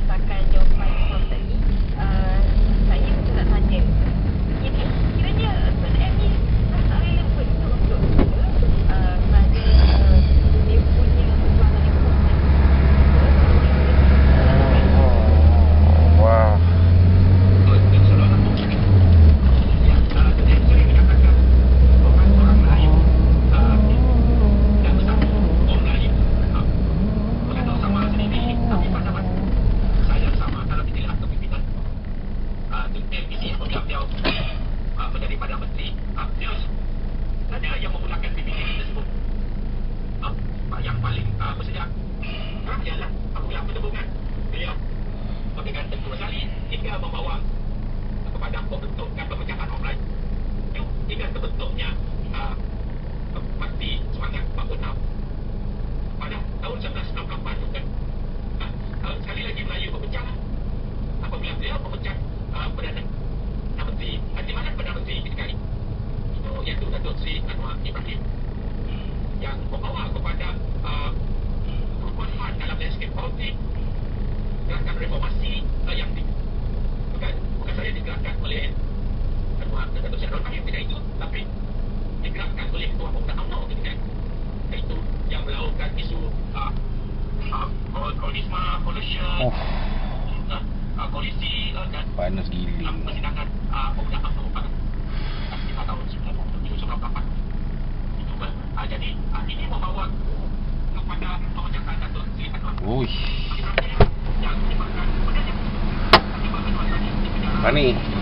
berdasarkan jawapan form tadi, saya betul nak tanya, kiranya Tuan M ni rasa relevan ke untuk kita pada dia punya perjuangan ekonomi. Wah. Menjadi Perdana Menteri, saja yang memulakan PBJ tersebut. Yang paling bersedia ialah apabila penembungan beliau dengan tentu sekali hingga membawa kepada pembentukan pemecahan online hingga terbentuknya Parti Semangat 46 pada tahun 1968 juga. Sekali lagi Melayu berpecah apabila beliau memecah Perdana Menteri. Di mana Perdana Menteri ketika ini? Itu iaitu Datuk Seri Anwar Ibrahim yang membawa kepada perubahan dalam landscape politik, gerakan reformasi yang bukan saja digerakkan oleh Datuk Seri Anwar Ibrahim ketika itu, tapi digerakkan oleh Ketua Pemuda UMNO ketika itu yang melakukan isu koalisme, coalition, koalisi dan panas gila. persidangan Pemuda UMNO pada tahun 1998. Jadi ini membawa kepada pemecahan Datuk Seri Anwar. Uish. Yang menyebabkan Pani.